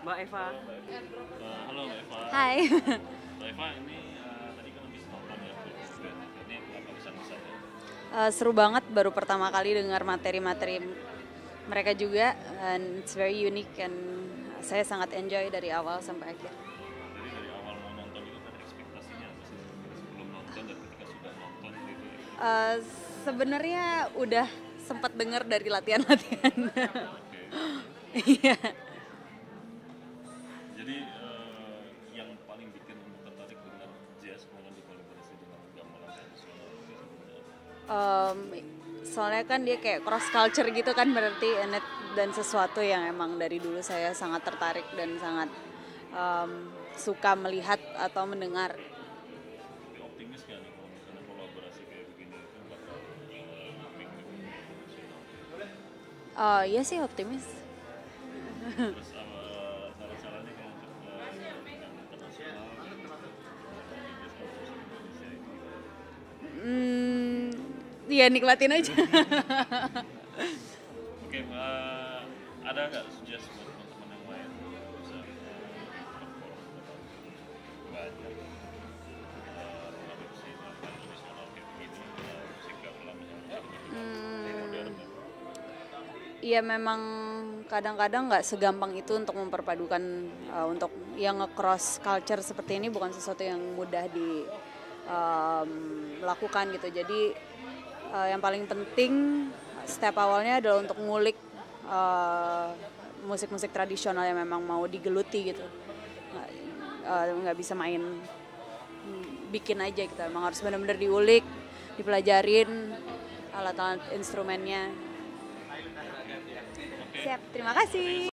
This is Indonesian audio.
Mbak Eva. Halo Mbak Eva. Hai. Mbak Eva ini tadi kan habis nonton ya film ini apa pesan-pesannya? Seru banget, baru pertama kali dengar materi-materi mereka juga, and it's very unique and saya sangat enjoy dari awal sampai akhir. Jadi dari awal mau nonton itu kan ekspektasinya apa sih? Sebelum nonton dan ketika sudah nonton gitu ya. Sebenarnya udah sempat dengar dari latihan-latihan. Oke. Iya. Jadi yang paling bikin tertarik dengan jazz kemudian dikolaborasi dengan gamelan tradisional itu sebenarnya Soalnya kan dia kayak cross culture gitu kan, berarti dan sesuatu yang emang dari dulu saya sangat tertarik dan sangat suka melihat atau mendengar. Tapi optimis kan nih kalau misalnya kolaborasi kayak begini itu bakal booming di dunia internasional. Iya sih, optimis. Terus saran-sarannya kalau untuk yang internasional jazz musik Indonesia itu Ya nikmatin aja. oke, ada nggak suggest buat teman-teman yang lain bisa perform banyak mengadopsi tarian tradisional kayak begini, musik gamelan misalnya modern ya. Iya, memang kadang-kadang nggak segampang itu untuk memperpadukan, untuk yang nge-cross culture seperti ini bukan sesuatu yang mudah dilakukan gitu. Jadi yang paling penting step awalnya adalah untuk ngulik musik-musik tradisional yang memang mau digeluti gitu. Nggak bisa main bikin aja gitu, emang harus benar-benar diulik, dipelajarin alat-alat instrumennya. Siap, terima kasih.